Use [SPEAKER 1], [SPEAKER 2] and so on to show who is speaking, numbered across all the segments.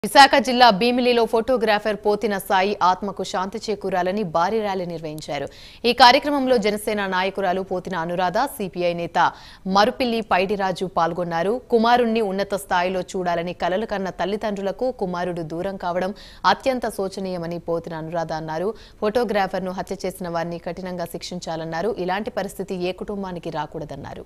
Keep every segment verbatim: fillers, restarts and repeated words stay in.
[SPEAKER 1] విశాఖ జిల్లా భీమిలిలో ఫోటోగ్రాఫర్ పోతిన సాయి ఆత్మకు శాంతి చేకూరాలని భారీ ర్యాలీ నిర్వహించారు। ఈ కార్యక్రమంలో జనసేన నాయకురాలు పోతిన అనురాధ, సిపిఐ నేత మరుపిల్లి పైడిరాజు పాల్గొన్నారు। కుమారుణ్ణి ఉన్నత స్థాయిలో చూడాలని కలలు కన్న తల్లిదండ్రులకు కుమారుడు దూరం కావడం అత్యంత శోచనీయమని పోతిన అనురాధ అన్నారు। ఫోటోగ్రాఫర్ను హత్య చేసిన వారిని కఠినంగా శిక్షించాలన్నారు। ఇలాంటి పరిస్థితి ఏ కుటుంబానికి రాకూడదన్నారు।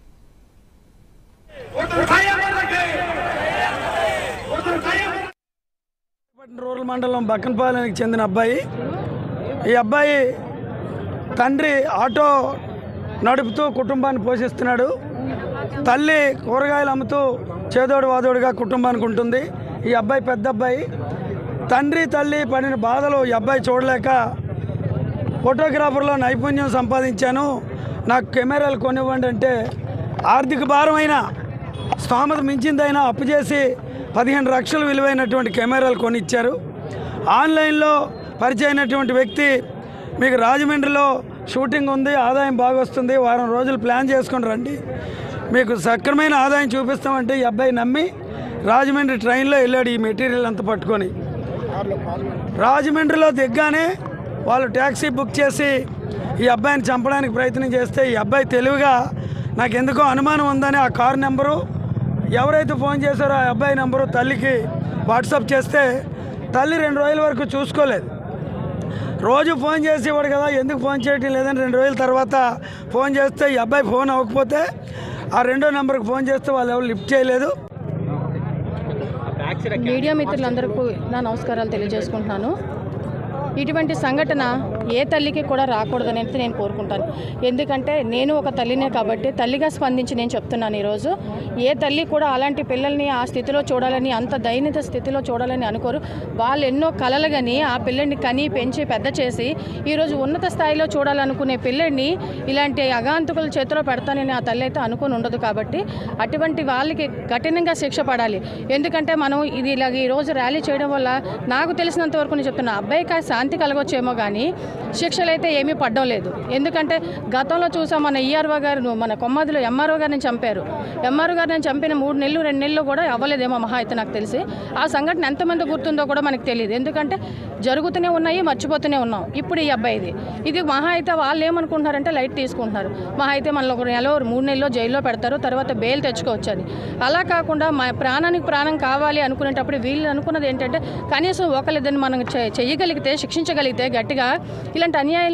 [SPEAKER 2] రూరల్ మండలం బక్కనపాలెనికి చెందిన అబ్బాయి ఈ అబ్బాయి తండ్రి ఆటో నడుపుతూ కుటుంబాన్ని పోషిస్తున్నాడు। తల్లి కూరగాయలు అమ్ముతూ చేదోడు వాదోడుగా కుటుంబానికి ఉంటుంది। ఈ అబ్బాయి పెద్ద అబ్బాయి తండ్రి తల్లి పడిన బాధలు ఈ అబ్బాయి చూడలేక ఫోటోగ్రాఫర్లో నైపుణ్యం సంపాదించాను, నాకు కెమెరాలు కొనివ్వండి అంటే ఆర్థిక భారమైన స్తోమత మించిందైనా అప్పు చేసి పదిహేను లక్షలు విలువైనటువంటి కెమెరాలు కొనిచ్చారు। ఆన్లైన్లో పరిచయమైనటువంటి వ్యక్తి మీకు రాజమండ్రిలో షూటింగ్ ఉంది, ఆదాయం బాగా వస్తుంది, వారం రోజులు ప్లాన్ చేసుకొని రండి, మీకు సక్రమైన ఆదాయం చూపిస్తామంటే ఈ అబ్బాయి నమ్మి రాజమండ్రి ట్రైన్లో వెళ్ళాడు ఈ మెటీరియల్ అంతా పట్టుకొని। రాజమండ్రిలో దిగ్గానే వాళ్ళు ట్యాక్సీ బుక్ చేసి ఈ అబ్బాయిని చంపడానికి ప్రయత్నం చేస్తే ఈ అబ్బాయి తెలివిగా నాకు ఎందుకో అనుమానం ఉందని ఆ కారు నెంబరు ఎవరైతే ఫోన్ చేశారో ఆ అబ్బాయి నెంబరు తల్లికి వాట్సాప్ చేస్తే తల్లి రెండు రోజుల వరకు చూసుకోలేదు। రోజు ఫోన్ చేసేవాడు కదా, ఎందుకు ఫోన్ చేయటం లేదని రెండు రోజుల తర్వాత ఫోన్ చేస్తే ఈ అబ్బాయి ఫోన్ అవ్వకపోతే ఆ రెండో నెంబర్కి ఫోన్ చేస్తే వాళ్ళు ఎవరు లిఫ్ట్ చేయలేదు।
[SPEAKER 3] మీడియా మిత్రులందరికీ నా నమస్కారాలు తెలియజేసుకుంటున్నాను। ఇటువంటి సంఘటన ఏ తల్లికి కూడా రాకూడదని నేను కోరుకుంటాను। ఎందుకంటే నేను ఒక తల్లినే కాబట్టి తల్లిగా స్పందించి నేను చెప్తున్నాను। ఈరోజు ఏ తల్లి కూడా అలాంటి పిల్లల్ని ఆ స్థితిలో చూడాలని, అంత దైన్యత స్థితిలో చూడాలని అనుకోరు। వాళ్ళు ఎన్నో కలలు కానీ ఆ పిల్లల్ని కని పెంచి పెద్ద చేసి ఈరోజు ఉన్నత స్థాయిలో చూడాలనుకునే పిల్లల్ని ఇలాంటి అగాంతకుల చేతిలో పెడతానని ఆ తల్లి అయితే అనుకుని ఉండదు। కాబట్టి అటువంటి వాళ్ళకి కఠినంగా శిక్ష పడాలి। ఎందుకంటే మనం ఇది ఇలాగ ఈరోజు ర్యాలీ చేయడం వల్ల నాకు తెలిసినంత వరకు నేను చెప్తున్నా, అబ్బాయికి శాంతి కలగొచ్చేమో కానీ శిక్షలు అయితే ఏమీ పడడం లేదు। ఎందుకంటే గతంలో చూసాం, మన ఈఆర్ఓ గారు మన కొమ్మదిలో ఎంఆర్ఓ గారిని చంపారు। ఎంఆర్ఓ గారిని చంపిన మూడు నెలలు రెండు నెలలు కూడా అవ్వలేదేమో మహా అయితే నాకు తెలిసి। ఆ సంఘటన ఎంతమంది గుర్తుందో కూడా మనకు తెలియదు, ఎందుకంటే జరుగుతూనే ఉన్నాయి, మర్చిపోతూనే ఉన్నాం। ఇప్పుడు ఈ అబ్బాయిది ఇది మహా అయితే వాళ్ళు ఏమనుకుంటున్నారంటే లైట్ తీసుకుంటున్నారు, మహా అయితే మనలో ఒక నెల మూడు నెలల్లో జైల్లో పెడతారు, తర్వాత బెయిల్ తెచ్చుకోవచ్చు అని। అలా కాకుండా మా ప్రాణానికి ప్రాణం కావాలి అనుకునేటప్పుడు వీళ్ళు అనుకున్నది ఏంటంటే కనీసం ఒకరిద్దరిని మనం చేయగలిగితే, శిక్షించగలిగితే గట్టిగా ఇలాంటి అన్యాయాలు